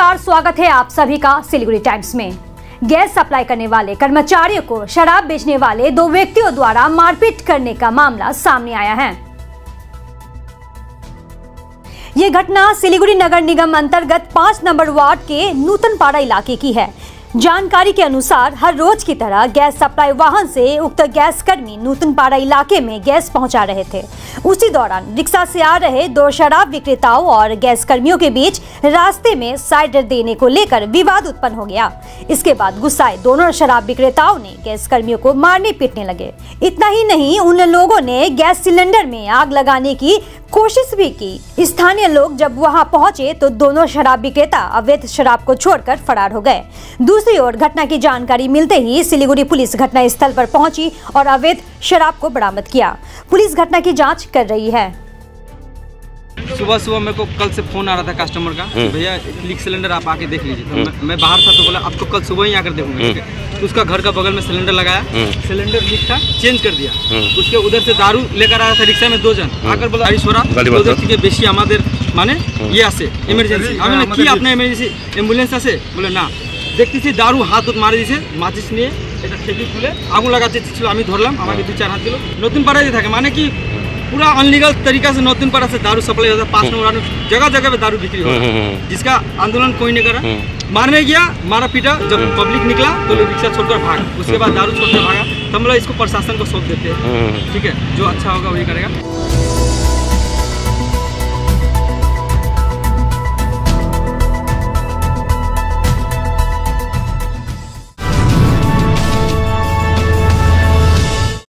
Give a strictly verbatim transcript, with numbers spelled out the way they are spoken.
नमस्कार, स्वागत है आप सभी का सिलीगुड़ी टाइम्स में। गैस सप्लाई करने वाले कर्मचारियों को शराब बेचने वाले दो व्यक्तियों द्वारा मारपीट करने का मामला सामने आया है। ये घटना सिलीगुड़ी नगर निगम अंतर्गत पांच नंबर वार्ड के नूतनपाड़ा इलाके की है। जानकारी के अनुसार हर रोज की तरह गैस सप्लाई वाहन से उक्त गैस कर्मी नूतनपाड़ा इलाके में गैस पहुंचा रहे थे। उसी दौरान रिक्शा से आ रहे दो शराब विक्रेताओं और गैस कर्मियों के बीच रास्ते में साइड देने को लेकर विवाद उत्पन्न हो गया। इसके बाद गुस्साए दोनों शराब विक्रेताओं ने गैस कर्मियों को मारने पीटने लगे। इतना ही नहीं, उन लोगों ने गैस सिलेंडर में आग लगाने की कोशिश भी की। स्थानीय लोग जब वहां पहुंचे तो दोनों शराब विक्रेता अवैध शराब को छोड़कर फरार हो गए। दूसरी ओर घटना की जानकारी मिलते ही सिलीगुड़ी पुलिस घटना स्थल पर पहुंची और अवैध शराब को बरामद किया। पुलिस घटना की जांच कर रही है। सुबह सुबह मेरे को कल से फोन आ रहा था कस्टमर का, भैया लीक सिलेंडर आप आके देख लीजिए। तो मैं, मैं बाहर था तो बोला अब तो कल सुबह ही आकर देखूंगा। तो उसका घर का बगल में सिलेंडर लगाया, सिलेंडर लीक था, चेंज कर दिया। उसके उधर से दारू लेकर आया था रिक्शा में दो जन, आकर बोला छोरा उधर থেকে বেশি আমাদের মানে ইয়ে আছে ইমার্জেন্সি। আমি না কি আপনার ইমার্জেন্সি অ্যাম্বুলেন্স আছে? বলে না। দেখতেছি দারু হাত মারে দিয়েছে, মাচিস নিয়ে এটা ঠেকি খুলে আগুন লাগাতে ছিল। আমি ধরলাম, আমাকে দুই চার হাত দিল। নতুন পাড়ায় থাকে মানে কি पूरा अनलीगल तरीका से नौतन पाड़ा से दारू सप्लाई होता है। पाँच नंबर जगह जगह पे दारू बिक्री होता है, जिसका आंदोलन कोई नहीं करा। मारने गया, मारा पीटा। जब पब्लिक निकला तो लोग रिक्शा छोड़कर भाग। उसके बाद दारू छोड़कर भागा। तो हम लोग इसको प्रशासन को सौंप देते हैं। ठीक है, जो अच्छा होगा वही करेगा।